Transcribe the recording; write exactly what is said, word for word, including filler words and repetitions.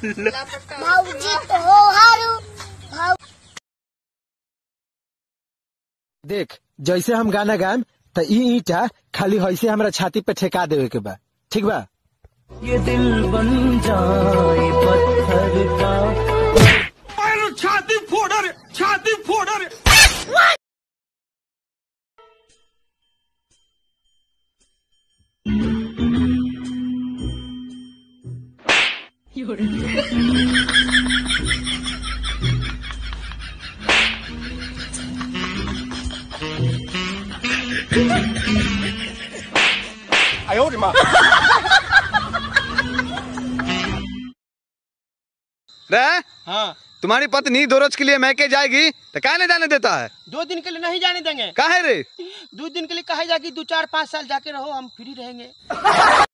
भाऊजी तो हो हारू भाऊ। देख जैसे हम गाना गाएम तो ई ईटा खाली ऐसे हमरा छाती पे ठेका देवे के बा, ठीक बा? ये दिल बन जाए पत्थर का। छाती फोड़ा रे, छाती फोड़ा रे। 哎呦我的妈！ रे हाँ, तुम्हारी पत्नी दो रोज के लिए मैके जाएगी तो क्या नहीं जाने देता है? दो दिन के लिए नहीं जाने देंगे। काहे रे? दो दिन के लिए कहे जाएगी, दो चार पाँच साल जाके रहो, हम फ्री रहेंगे।